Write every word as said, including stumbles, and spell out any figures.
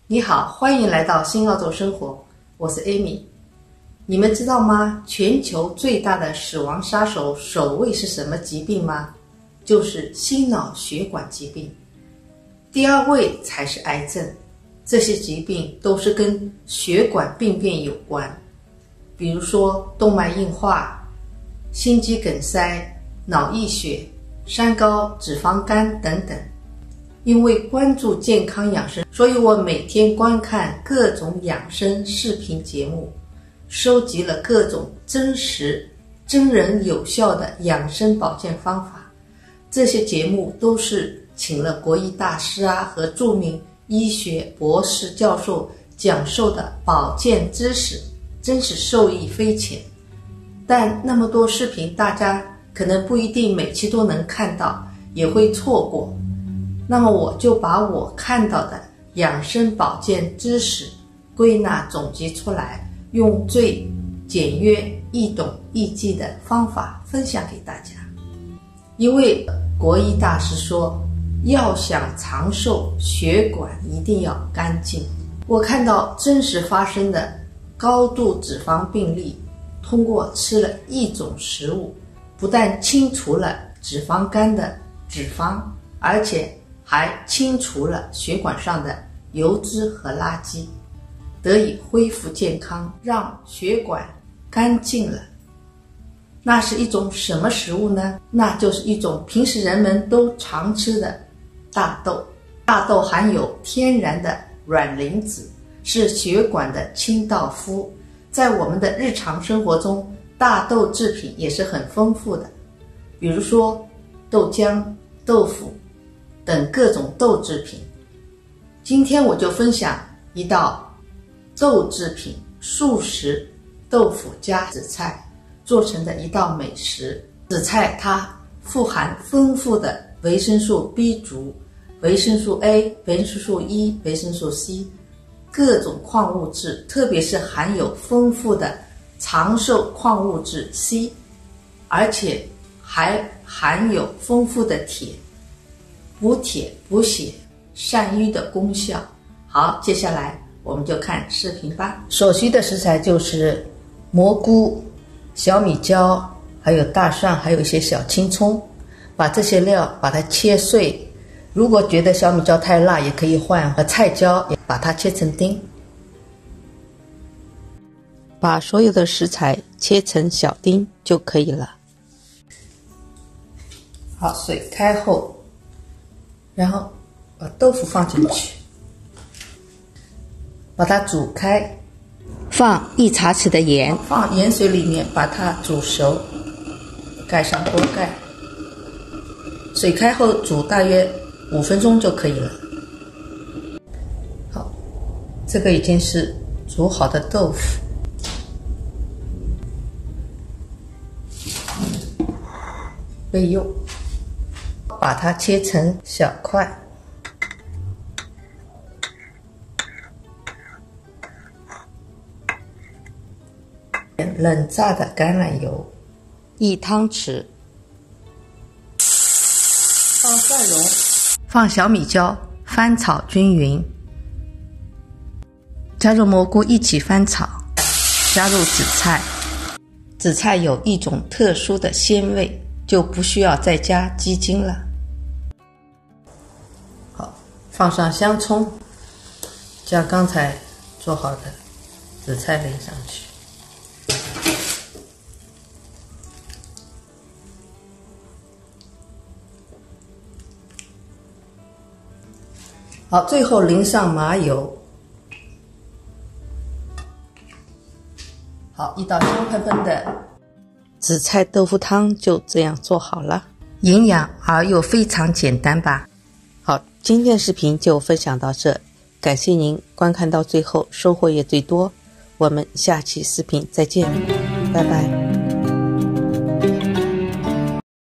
你好，欢迎来到新澳洲生活，我是 Amy。你们知道吗？全球最大的死亡杀手首位是什么疾病吗？就是心脑血管疾病。第二位才是癌症。这些疾病都是跟血管病变有关，比如说动脉硬化、心肌梗塞、脑溢血、三高、脂肪肝等等。因为关注健康养生，所以我每天观看各种养生视频节目，收集了各种真实、真人有效的养生保健方法。这些节目都是请了国医大师啊和著名医学博士教授讲授的保健知识，真是受益匪浅。但那么多视频，大家可能不一定每期都能看到，也会错过。那么我就把我看到的养生保健知识归纳总结出来，用最简约易懂易记的方法分享给大家。一位国医大师说，要想长寿，血管一定要干净。我看到真实发生的高度脂肪病例，通过吃了一种食物，不但清除了脂肪肝的脂肪，而且还清除了血管上的油脂和垃圾，得以恢复健康，让血管干净了。那是一种什么食物呢？那就是一种平时人们都常吃的大豆。大豆含有天然的软磷脂，是血管的清道夫。在我们的日常生活中，大豆制品也是很丰富的，比如说豆浆、豆腐等各种豆制品。今天我就分享一道豆制品素食豆腐加紫菜做成的一道美食。紫菜它富含丰富的维生素 B 族、维生素 A、维生素 E、维生素 C 各种矿物质，特别是含有丰富的长寿矿物质 C， 而且还含有丰富的铁，补铁补血善瘀的功效。好，接下来我们就看视频吧。所需的食材就是蘑菇、小米椒，还有大蒜，还有一些小青葱。把这些料把它切碎，如果觉得小米椒太辣，也可以换和菜椒，也把它切成丁。把所有的食材切成小丁就可以了。好，水开后，然后把豆腐放进去，把它煮开， 放一茶匙的盐， 放盐水里面把它煮熟，盖上锅盖。水开后煮大约五分钟就可以了。好，这个已经是煮好的豆腐，备用。把它切成小块，冷榨的橄榄油一汤匙， 放蒜蓉，放小米椒，翻炒均匀，加入蘑菇一起翻炒，加入紫菜。紫菜有一种特殊的鲜味，就不需要再加鸡精了。好，放上香葱，将刚才做好的紫菜淋上去。好，最后淋上麻油。好，一道香喷喷的紫菜豆腐汤就这样做好了，营养而又非常简单吧。 好，今天的视频就分享到这，感谢您观看到最后，收获也最多。我们下期视频再见，拜拜。